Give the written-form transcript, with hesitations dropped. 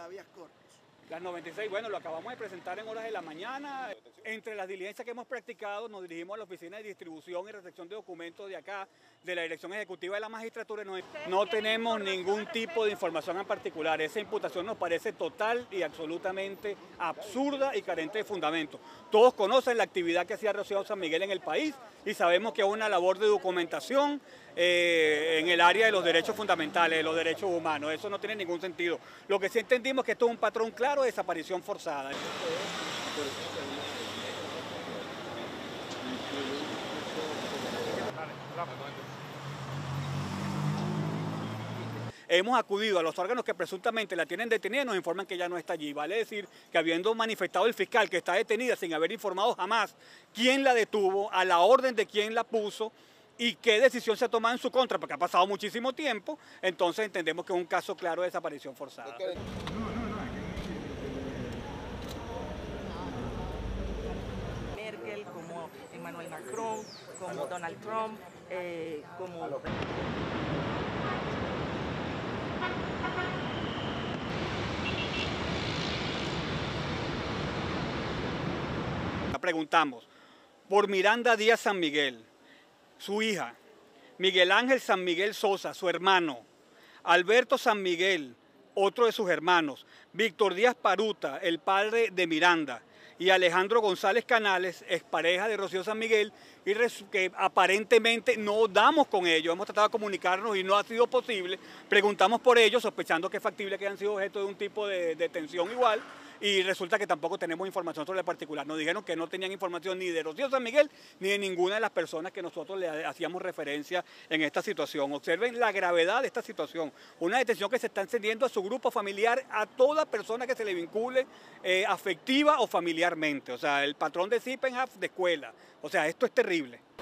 habeas corpus? Las 96, bueno, lo acabamos de presentar en horas de la mañana. Entre las diligencias que hemos practicado, nos dirigimos a la oficina de distribución y recepción de documentos de acá, de la Dirección Ejecutiva de la Magistratura. No tenemos ningún tipo de información en particular. Esa imputación nos parece total y absolutamente absurda y carente de fundamento. Todos conocen la actividad que hacía Rocío San Miguel en el país y sabemos que es una labor de documentación en el área de los derechos fundamentales, de los derechos humanos. Eso no tiene ningún sentido. Lo que sí entendimos es que esto es un patrón claro de desaparición forzada. Hemos acudido a los órganos que presuntamente la tienen detenida y nos informan que ya no está allí. Vale decir que habiendo manifestado el fiscal que está detenida sin haber informado jamás quién la detuvo, a la orden de quién la puso y qué decisión se ha tomado en su contra, porque ha pasado muchísimo tiempo, entonces entendemos que es un caso claro de desaparición forzada. Merkel, como Emmanuel Macron, como Donald Trump, como... Preguntamos por Miranda Díaz San Miguel, su hija, Miguel Ángel San Miguel Sosa, su hermano, Alberto San Miguel, otro de sus hermanos, Víctor Díaz Paruta, el padre de Miranda, y Alejandro González Canales, expareja de Rocío San Miguel, y que aparentemente no damos con ellos. Hemos tratado de comunicarnos y no ha sido posible. Preguntamos por ellos, sospechando que es factible que hayan sido objeto de un tipo de detención igual, y resulta que tampoco tenemos información sobre el particular. Nos dijeron que no tenían información ni de Rocío San Miguel ni de ninguna de las personas que nosotros le hacíamos referencia en esta situación. Observen la gravedad de esta situación. Una detención que se está encendiendo a su grupo familiar, a toda persona que se le vincule afectiva o familiarmente. O sea, el patrón de Sippenhaft de escuela. O sea, esto es terrible.